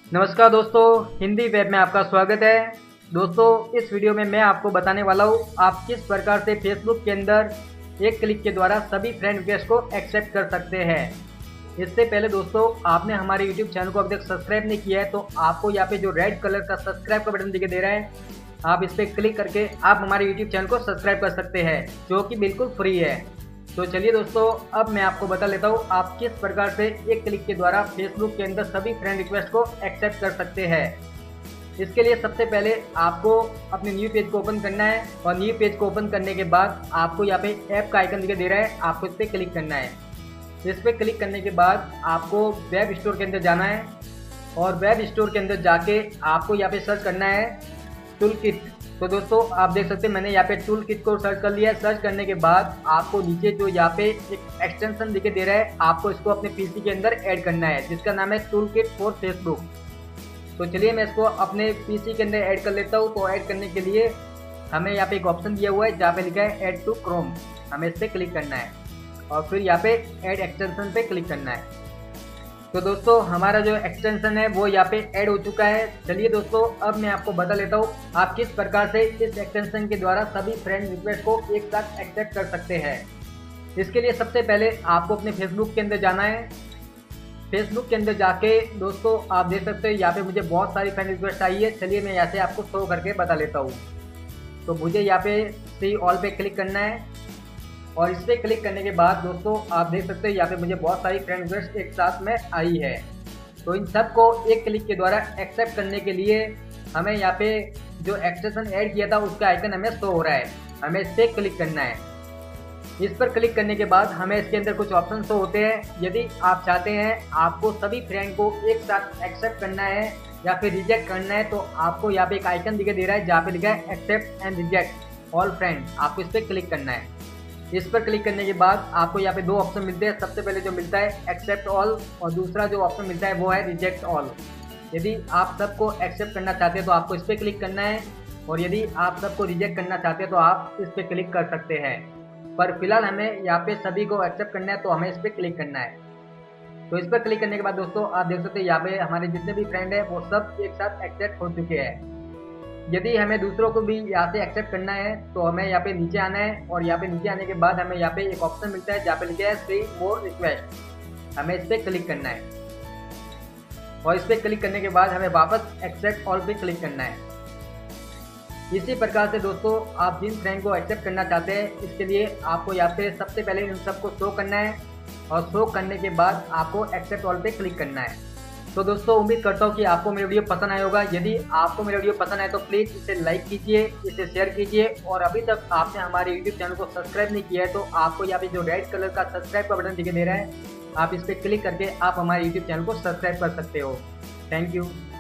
नमस्कार दोस्तों, हिंदी वेब में आपका स्वागत है। दोस्तों, इस वीडियो में मैं आपको बताने वाला हूँ आप किस प्रकार से फेसबुक के अंदर एक क्लिक के द्वारा सभी फ्रेंड रिक्वेस्ट को एक्सेप्ट कर सकते हैं। इससे पहले दोस्तों, आपने हमारे यूट्यूब चैनल को अभी तक सब्सक्राइब नहीं किया है तो आपको यहाँ पे जो रेड कलर का सब्सक्राइब का बटन दिखाई दे रहा है, आप इस पर क्लिक करके आप हमारे यूट्यूब चैनल को सब्सक्राइब कर सकते हैं, जो कि बिल्कुल फ्री है। तो चलिए दोस्तों, अब मैं आपको बता लेता हूँ आप किस प्रकार से एक क्लिक के द्वारा फेसबुक के अंदर सभी फ्रेंड रिक्वेस्ट को एक्सेप्ट कर सकते हैं। इसके लिए सबसे पहले आपको अपने न्यू पेज को ओपन करना है और न्यू पेज को ओपन करने के बाद आपको यहाँ पे ऐप का आइकन दिखाई दे रहा है, आपको इस पर क्लिक करना है। इस पर क्लिक करने के बाद आपको वेब स्टोर के अंदर जाना है और वेब स्टोर के अंदर जाके आपको यहाँ पे सर्च करना है टूल किट। तो दोस्तों, आप देख सकते हैं मैंने यहाँ पे टूल किट को सर्च कर लिया है। सर्च करने के बाद आपको नीचे जो यहाँ पे एक एक्सटेंशन दिखाई दे रहा है, आपको इसको अपने पीसी के अंदर ऐड करना है, जिसका नाम है टूल किट फॉर फेसबुक। तो चलिए मैं इसको अपने पीसी के अंदर ऐड कर लेता हूँ। तो ऐड करने के लिए हमें यहाँ पे एक ऑप्शन दिया हुआ है जहाँ पे लिखा है ऐड टू क्रोम, हमें इस पर क्लिक करना है और फिर यहाँ पे ऐड एक्सटेंशन पे क्लिक करना है। तो दोस्तों, हमारा जो एक्सटेंशन है वो यहाँ पे ऐड हो चुका है। चलिए दोस्तों, अब मैं आपको बता लेता हूँ आप किस प्रकार से इस एक्सटेंशन के द्वारा सभी फ्रेंड रिक्वेस्ट को एक साथ एक्सेप्ट कर सकते हैं। इसके लिए सबसे पहले आपको अपने फेसबुक के अंदर जाना है। फेसबुक के अंदर जाके दोस्तों आप देख सकते हो यहाँ पे मुझे बहुत सारी फ्रेंड रिक्वेस्ट आई है। चलिए मैं यहाँ से आपको शो करके बता लेता हूँ। तो मुझे यहाँ पे सी ऑल पे क्लिक करना है और इस पर क्लिक करने के बाद दोस्तों आप देख सकते हैं यहाँ पे मुझे बहुत सारी फ्रेंड रिक्वेस्ट एक साथ में आई है। तो इन सब को एक क्लिक के द्वारा एक्सेप्ट करने के लिए हमें यहाँ पे जो एक्सटेंशन ऐड किया था उसका आइकन हमें शो हो रहा है, हमें इस पर क्लिक करना है। इस पर क्लिक करने के बाद हमें इसके अंदर कुछ ऑप्शन शो होते हैं। यदि आप चाहते हैं आपको सभी फ्रेंड को एक साथ एक्सेप्ट करना है या फिर रिजेक्ट करना है, तो आपको यहाँ पे एक आइकन दिखाई दे रहा है जहाँ पे लिखा है accept and reject all friend, आपको इस पर क्लिक करना है। इस पर क्लिक करने के बाद आपको यहाँ पे दो ऑप्शन मिलते हैं। सबसे पहले जो मिलता है एक्सेप्ट ऑल और दूसरा जो ऑप्शन मिलता है वो है रिजेक्ट ऑल। यदि आप सबको एक्सेप्ट करना चाहते हैं तो आपको इस पर क्लिक करना है और यदि आप सबको रिजेक्ट करना चाहते हैं तो आप इस पर क्लिक कर सकते हैं। पर फिलहाल हमें यहाँ पे सभी को एक्सेप्ट करना है तो हमें इस पर क्लिक करना है। तो इस पर क्लिक करने के बाद दोस्तों आप देख सकते हैं यहाँ पे हमारे जितने भी फ्रेंड है वो सब एक साथ एक्सेप्ट हो चुके हैं। यदि हमें दूसरों को भी यहाँ से एक्सेप्ट करना है तो हमें यहाँ पे नीचे आना है और यहाँ पे नीचे आने के बाद हमें यहाँ पे एक ऑप्शन मिलता है जहाँ पे लिखा है सी मोर रिक्वेस्ट, हमें इस पर क्लिक करना है और इस पर क्लिक करने के बाद हमें वापस एक्सेप्ट ऑल पे क्लिक करना है। इसी प्रकार से दोस्तों आप जिन फ्रेंड को एक्सेप्ट करना चाहते हैं इसके लिए आपको यहाँ पे सबसे पहले इन सबको शो करना है और शो करने के बाद आपको एक्सेप्ट ऑल पे क्लिक करना है। तो दोस्तों उम्मीद करता हूँ कि आपको मेरा वीडियो पसंद आया होगा। यदि आपको मेरा वीडियो पसंद आए तो प्लीज़ इसे लाइक कीजिए, इसे शेयर कीजिए और अभी तक आपने हमारे यूट्यूब चैनल को सब्सक्राइब नहीं किया है तो आपको यहाँ पे जो रेड कलर का सब्सक्राइब का बटन दिखाई दे रहा है, आप इस पर क्लिक करके आप हमारे यूट्यूब चैनल को सब्सक्राइब कर सकते हो। Thank you.